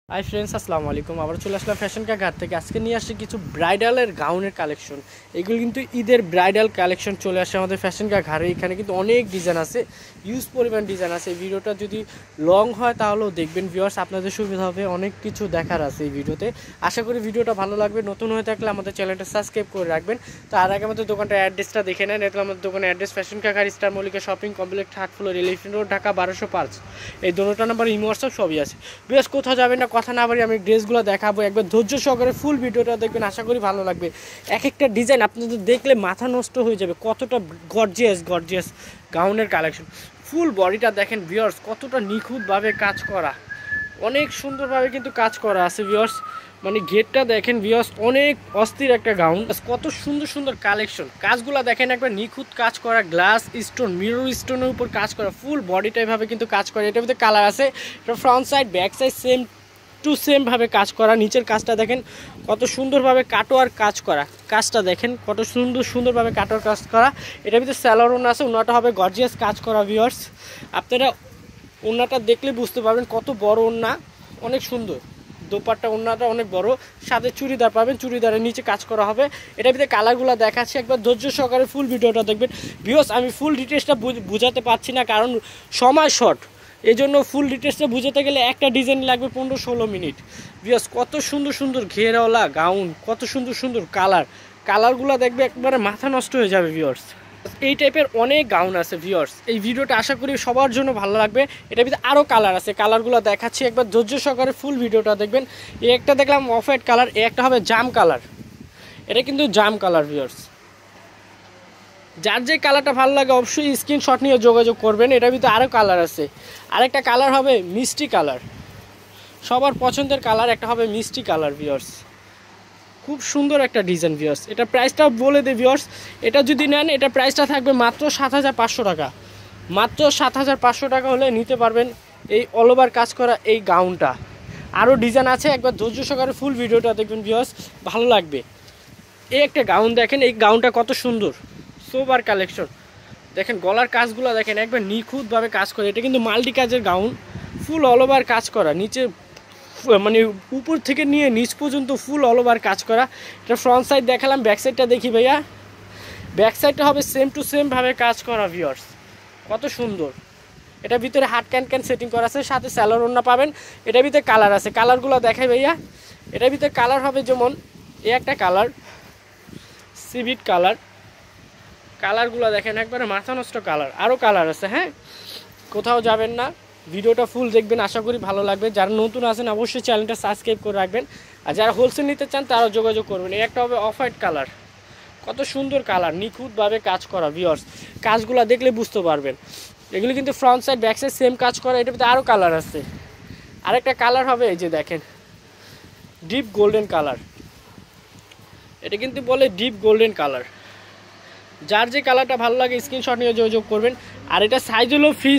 Hi friends, আসসালামু আলাইকুম। আবার চলে আসলাম ফ্যাশন কা ঘাট থেকে। আজকে নিয়ে আসছি কিছু ব্রাইডালের গাউনের কালেকশন। এগুলো কিন্তু ঈদের ব্রাইডাল কালেকশন চলে আসে আমাদের ফ্যাশন কা ঘাটে। এখানে কিন্তু অনেক ডিজাইন আছে, ইউজ পরিমাণ ডিজাইন আছে। এই ভিডিওটা যদি লং হয় তাহলেও দেখবেন ভিউয়ার্স, আপনাদের সুবিধা হবে। অনেক কিছু দেখার আছে এই ভিডিওতে। আশা করি ভিডিওটা ভালো লাগবে। নতুন হয়ে থাকলে আমাদের চ্যানেলটা সাবস্ক্রাইব করে রাখবেন। তো আর আগে আমাদের দোকানটার অ্যাড্রেসটা দেখে নেন। এটা আমাদের দোকানের অ্যাড্রেস ফ্যাশন কা ঘাট, star Mallika shopping complex, third floor, elephant road, Dhaka 1205। এই দুটোটা নাম্বার ইমো হোয়াটসঅ্যাপ সবই আছে। বেশ, কোথাও যাবেন না, কথা না বাড়ি আমি ড্রেসগুলো দেখাবো। একবার ধৈর্য সহকারে ফুল ভিডিওটা দেখবেন, আশা করি ভালো লাগবে। এক একটা ডিজাইন আপনাদের দেখলে মাথা নষ্ট হয়ে যাবে, কতটা গর্জিয়াস গাউনের কালেকশন। ফুল বডিটা দেখেন ভিউয়ার্স, কতটা নিখুঁতভাবে কাজ করা, অনেক সুন্দরভাবে কিন্তু কাজ করা আছে ভিউয়ার্স। মানে গেটটা দেখেন ভিউয়ার্স, অনেক অস্থির একটা গাউন। কত সুন্দর সুন্দর কালেকশন, কাজগুলো দেখেন একবার নিখুঁত কাজ করা, গ্লাস স্টোন, মিরর স্টোনের উপর কাজ করা, ফুল বডিটা এভাবে কিন্তু কাজ করে। এটার ভিতরে কালার আছে, এটা front side back side same to same ভাবে কাজ করা। নিচের কাজটা দেখেন কত সুন্দরভাবে কাটোয়ার কাজ করা, কাজটা দেখেন কত সুন্দরভাবে কাটোয়ার কাজ করা। এটার ভিতরে স্যালোর ওনা আছে, ওনাটা হবে গর্জিয়াস কাজ করা ভিউয়ার্স। আপনারা ওনাটা দেখলে বুঝতে পারবেন কত বড় ওনা, অনেক সুন্দর। দোপাট্টা ওনাটা অনেক বড়, সাথে চুড়িদার পাবেন, চুড়িদারের নিচে কাজ করা হবে। এটার ভিতরে কালারগুলো দেখাচ্ছি, একবার ধৈর্য সহকারে ফুল ভিডিওটা দেখবেন ভিউয়ার্স। আমি ফুল ডিটেলসটা বুঝাতে পারছি না, কারণ সময় শর্ট। এই জন্য ফুল ডিটেলসটা বুঝাতে গেলে একটা ডিজাইন লাগবে 15-16 মিনিট ভিউয়ার্স। কত সুন্দর সুন্দর ঘেরওয়ালা গাউন, কত সুন্দর সুন্দর কালারগুলো দেখবে একবারে মাথা নষ্ট হয়ে যাবে ভিউয়ার্স। এই টাইপের অনেক গাউন আছে ভিউয়ার্স। এই ভিডিওটা আশা করি সবার জন্য ভালো লাগবে। এটার ভিতরে আরও কালার আছে, কালারগুলো দেখাচ্ছি, একবার ধৈর্য সহকারে ফুল ভিডিওটা দেখবেন। এই একটা দেখলাম অফ হোয়াইট কালার, এই একটা হবে জাম কালার। এটা কিন্তু জাম কালার ভিউয়ার্স। যার যে কালারটা ভালো লাগে অবশ্যই স্ক্রিনশট নিয়ে যোগাযোগ করবেন। এটার ভিতরে আরও কালার আছে। আরেকটা কালার হবে মিষ্টি কালার, সবার পছন্দের কালার। একটা হবে মিষ্টি কালার ভিউয়ার্স, খুব সুন্দর একটা ডিজাইন ভিউয়ার্স। এটা প্রাইসটা বলে দে ভিউয়ার্স, এটা যদি নেন এটা প্রাইসটা থাকবে মাত্র 7,500 টাকা। মাত্র 7,500 টাকা হলে নিতে পারবেন এই অল ওভার কাজ করা এই গাউনটা। আরও ডিজাইন আছে, একবার ধৈর্য সহকারে ফুল ভিডিওটা দেখবেন ভিউয়ার্স, ভালো লাগবে। এই একটা গাউন দেখেন, এই গাউনটা কত সুন্দর, সোবার কালেকশন। দেখেন গলার কাজগুলো দেখেন একবার নিখুঁতভাবে কাজ করে। এটা কিন্তু মাল্টি কাজের গাউন, ফুল অল ওভার কাজ করা, নিচে মানে উপর থেকে নিয়ে নিচ পর্যন্ত ফুল অল ওভার কাজ করা। এটা ফ্রন্ট সাইড দেখালাম, ব্যাক সাইডটা দেখি ভাইয়া। ব্যাক সাইডটা হবে সেম টু সেম ভাবে কাজ করা ভিউয়ার্স, কত সুন্দর। এটার ভিতরে হাত ক্যান সেটিং করা আছে, সাথে স্যালোর ওড়না পাবেন। এটার ভিতরে কালার আছে, কালারগুলো দেখাই ভাইয়া। এটার ভিতরে কালার হবে যেমন এই একটা কালার, সিভিট কালার। কালারগুলো দেখেন একবারে মাথা নষ্ট কালার। আরও কালার আছে। হ্যাঁ, কোথাও যাবেন না, ভিডিওটা ফুল দেখবেন, আশা করি ভালো লাগবে। যারা নতুন আছেন অবশ্যই চ্যানেলটা সাবস্ক্রাইব করে রাখবেন, আর যারা হোলসেল নিতে চান তারাও যোগাযোগ করবেন। এই একটা হবে অফ হোয়াইট কালার, কত সুন্দর কালার, নিখুঁতভাবে কাজ করা ভিউয়ার্স। কাজগুলো দেখলে বুঝতে পারবেন। এগুলো কিন্তু front side back side same কাজ করা। এটার ভিতরে আরও কালার আছে। আরেকটা কালার হবে এই যে দেখেন, ডিপ গোল্ডেন কালার। এটা কিন্তু বলে ডিপ গোল্ডেন কালার। যার যে কালারটা ভালো লাগে স্ক্রিনশট নিয়ে যোগাযোগ করবেন। আর এটা সাইজ হলো ফ্রি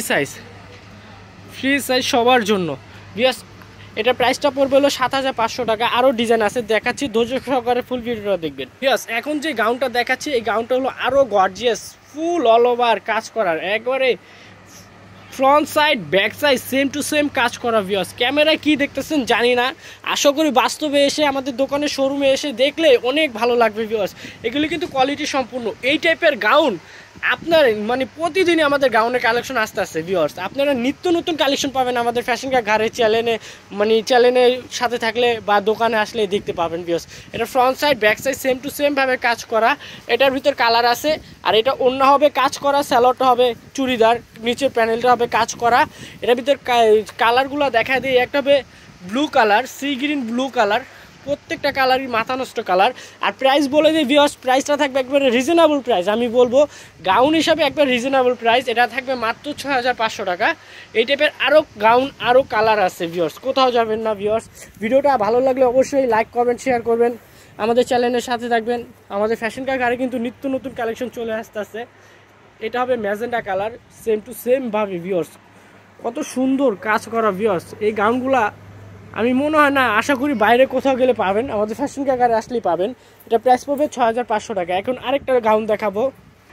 সাইজ সবার জন্য ভিউয়ার্স। এটা প্রাইসটা পড়বে হলো 7,500 টাকা। আরও ডিজাইন আছে, দেখাচ্ছি, ধৈর্য সহকারে ফুল ভিডিওটা দেখবেন ভিউয়ার্স। এখন যে গাউনটা দেখাচ্ছি এই গাউনটা হলো আরও গর্জিয়াস, ফুল অল ওভার কাজ করার, একবারে front side back side same to same কাজ করা ভিউয়ার্স। ক্যামেরায় কি দেখতেছেন জানি না, আশা করি বাস্তবে এসে আমাদের দোকানের শোরুমে এসে দেখলে অনেক ভালো লাগবে ভিউয়ার্স। এগুলি কিন্তু কোয়ালিটি সম্পূর্ণ। এই টাইপের গাউন আপনার মানে প্রতিদিনই আমাদের গাউনের কালেকশন আসতে আসছে ভিউয়ার্স। আপনারা নিত্য নতুন কালেকশন পাবেন আমাদের ফ্যাশন কা ঘাটের চ্যানেলে, মানে চ্যানেলের সাথে থাকলে বা দোকানে আসলে দেখতে পাবেন ভিউয়ার্স। এটা front side back side same to same ভাবে কাজ করা। এটার ভিতর কালার আছে। আর এটা অন্য হবে কাজ করা, স্যালোয়ারটা হবে চুড়িদার, নিচের প্যানেলটা হবে কাজ করা। এটার ভিতর কালারগুলো দেখা দিই, একটা হবে blue colour, sea green blue colour, প্রত্যেকটা কালারই মাথা নষ্ট কালার। আর প্রাইস বলে দিই ভিউয়ার্স, প্রাইসটা থাকবে একবারে রিজনেবল প্রাইস। আমি বলবো গাউন হিসাবে একবার রিজনেবল প্রাইস। এটা থাকবে মাত্র 6,500 টাকা। এই টাইপের আরও গাউন, আরও কালার আছে ভিউয়ার্স, কোথাও যাবেন না ভিউয়ার্স। ভিডিওটা ভালো লাগলে অবশ্যই লাইক করবেন, শেয়ার করবেন, আমাদের চ্যানেলের সাথে থাকবেন। আমাদের ফ্যাশন কা ঘাটে কিন্তু নিত্য নতুন কালেকশন চলে আসতেছে। এটা হবে magenta colour, same to same ভাবে ভিউয়ার্স, কত সুন্দর কাজ করা ভিউয়ার্স। এই গাউনগুলা আমি মনে হয় না, আশা করি বাইরে কোথাও গেলে পাবেন, আমাদের ফ্যাশন কা ঘাটে আসলেই পাবেন। এটা প্রাইস পড়বে 6,500 টাকা। এখন আরেকটা গাউন দেখাবো,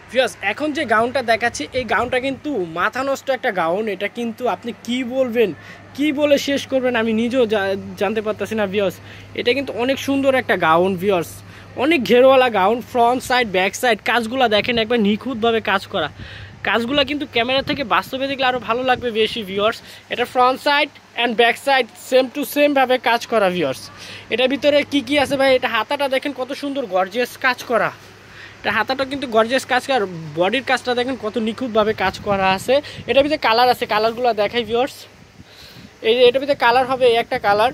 ভিউয়ার্স এখন যে গাউনটা দেখাচ্ছি এই গাউনটা কিন্তু মাথা নষ্ট একটা গাউন। এটা কিন্তু আপনি কি বলবেন, কি বলে শেষ করবেন আমি নিজেও জানতে পারতেছি না ভিউয়ার্স। এটা কিন্তু অনেক সুন্দর একটা গাউন ভিউয়ার্স, অনেক ঘেরওয়ালা gown. Front side back side কাজগুলো দেখেন একবার নিখুঁতভাবে কাজ করা। কাজগুলো কিন্তু ক্যামেরা থেকে বাস্তবে দেখলে আরও ভালো লাগবে বেশি ভিউয়ার্স। এটা front side and back side same to সেমভাবে কাজ করা ভিউয়ার্স। এটার ভিতরে কি কি আছে ভাই, এটা হাতাটা দেখেন কত সুন্দর গর্জিয়াস কাজ করা। এটা হাতাটা কিন্তু গর্জিয়াস কাজ করা, বডির কাজটা দেখেন কত নিখুঁতভাবে কাজ করা আছে। এটার ভিতরে কালার আছে, কালারগুলো দেখাই ভিউয়ার্স। এই যে এটার ভিতরে কালার হবে একটা কালার,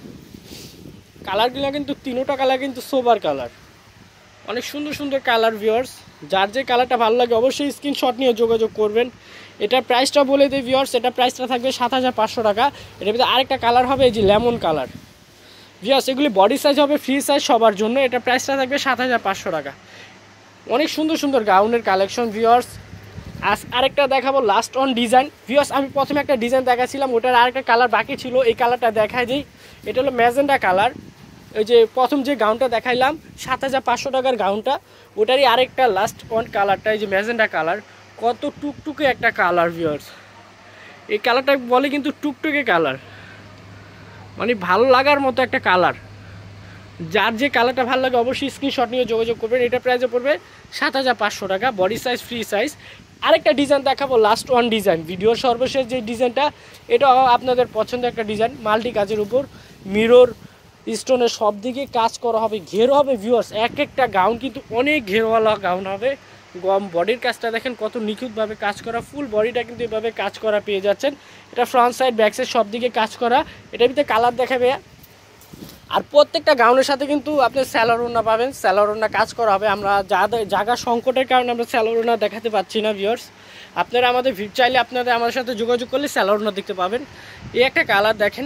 কালারগুলো কিন্তু তিনোটা কালার কিন্তু সোবার কালার, অনেক সুন্দর সুন্দর কালার ভিউয়ার্স। যার যে কালারটা ভালো লাগে অবশ্যই স্ক্রিনশট নিয়ে যোগাযোগ করবেন। এটার প্রাইসটা বলে দিই ভিউয়ার্স, এটা প্রাইসটা থাকবে 7500 টাকা। এটার ভিতরে আরেকটা কালার হবে এই যে লেমন কালার ভিউয়ার্স। এগুলি বডি সাইজ হবে ফ্রি সাইজ সবার জন্য। এটা প্রাইসটা থাকবে 7500 টাকা। অনেক সুন্দর সুন্দর গাউনের কালেকশন ভিউয়ার্স। আরেকটা দেখাবো লাস্ট অন ডিজাইন ভিউয়ার্স। আমি প্রথমে একটা ডিজাইন দেখাচ্ছিলাম, ওটার আরেকটা কালার বাকি ছিল, এই কালারটা দেখাই দিই। এটা হলো ম্যাজেন্ডা কালার। ওই যে প্রথম যে গাউনটা দেখাইলাম 7500 টাকার গাউনটা, ওটারই আরেকটা লাস্ট অন কালারটা এই যে ম্যাজেন্ডা কালার। কত টুকটুকে একটা কালার ভিউয়ার্স, এই কালারটা বলে কিন্তু টুকটুকে কালার, মানে ভালো লাগার মতো একটা কালার। যার যে কালারটা ভালো লাগে অবশ্যই স্ক্রিনশট নিয়ে যোগাযোগ করবেন। এটা প্রাইসে পড়বে 7500 টাকা, বডি সাইজ ফ্রি সাইজ। আরেকটা ডিজাইন দেখাবো লাস্ট ওয়ান ডিজাইন, ভিডিওর সর্বশেষ যে ডিজাইনটা, এটাও আপনাদের পছন্দের একটা ডিজাইন। মাল্টি কাজের উপর মিরর স্টোনের সব দিকে কাজ করা হবে, ঘেরো হবে ভিউয়ার্স। এক একটা গাউন কিন্তু অনেক ঘেরওয়ালা গাউন হবে। বডির কাজটা দেখেন কত নিখুঁতভাবে কাজ করা, ফুল বডিটা কিন্তু এভাবে কাজ করা পেয়ে যাচ্ছেন। এটা ফ্রন্ট সাইড ব্যাক সাইড সব দিকে কাজ করা। এটার ভিতরে কালার দেখাবে। আর প্রত্যেকটা গাউনের সাথে কিন্তু আপনি স্যালোর ওড়না পাবেন, স্যালোর ওড়না কাজ করা হবে। আমরা জায়গা সংকটের কারণে আমরা স্যালোর ওড়না দেখাতে পাচ্ছি না ভিউয়ার্স। আপনারা আমাদের চাইলে আপনাদের আমাদের সাথে যোগাযোগ করলে স্যালোর ওড়না দেখতে পাবেন। এই একটা কালার দেখেন,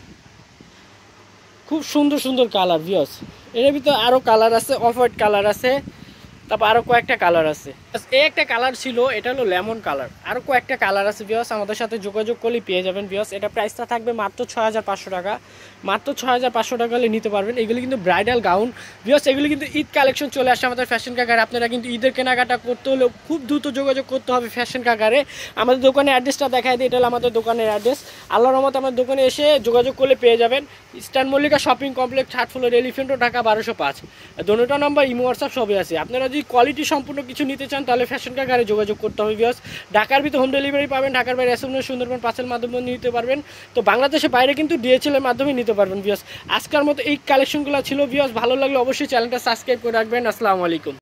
খুব সুন্দর সুন্দর কালার ভিউয়ার্স। এর ভিতরে আরও কালার আছে, অফ হোয়াইট কালার আছে, তারপর আরও কয়েকটা কালার আছে। এই একটা কালার ছিল, এটা হলো লেমন কালার। আরও কয়েকটা কালার আছে ভিউয়ার্স, আমাদের সাথে যোগাযোগ করলে পেয়ে যাবেন ভিউয়ার্স। এটা প্রাইসটা থাকবে মাত্র 6500 টাকা, মাত্র 6500 টাকা হলে নিতে পারবেন। এগুলি কিন্তু ব্রাইডাল গাউন ভিউয়ার্স। এগুলি কিন্তু ঈদ কালেকশন চলে আসে আমাদের ফ্যাশন কাকারে। আপনারা কিন্তু ঈদের কেনাকাটা করতে হলেও খুব দ্রুত যোগাযোগ করতে হবে ফ্যাশন কাকারে। আমাদের দোকানের অ্যাড্রেসটা দেখাই দিই, এটা হলো আমাদের দোকানের অ্যাড্রেস। আল্লাহর রহমতে আমার দোকানে এসে যোগাযোগ করলে পেয়ে যাবেন। Eastern Mallika shopping complex, 3rd floor, elephant road, Dhaka 1205। দুটো নম্বর ইমো হোয়াটসঅ্যাপ সবই আছে। আপনারা যদি কোয়ালিটি সম্পূর্ণ কিছু নিতে চান তাহলে ফ্যাশন কাকারে যোগাযোগ করতে হবে ভিউয়ার্স। ঢাকার ভিতরে হোম ডেলিভারি পাবেন, ঢাকার বাইরে এসএমএস সুন্দরবন পার্সেল মাধ্যমে নিতে পারবেন। তো বাংলাদেশের বাইরে কিন্তু ডিএচএল এর মাধ্যমে নিতে পারবেন ভিউয়ার্স। আজকের মতো এই কালেকশনগুলো ছিল ভিউয়ার্স। ভালো লাগলে অবশ্যই চ্যানেলটা সাবস্ক্রাইব করে রাখবেন। আসসালামু আলাইকুম।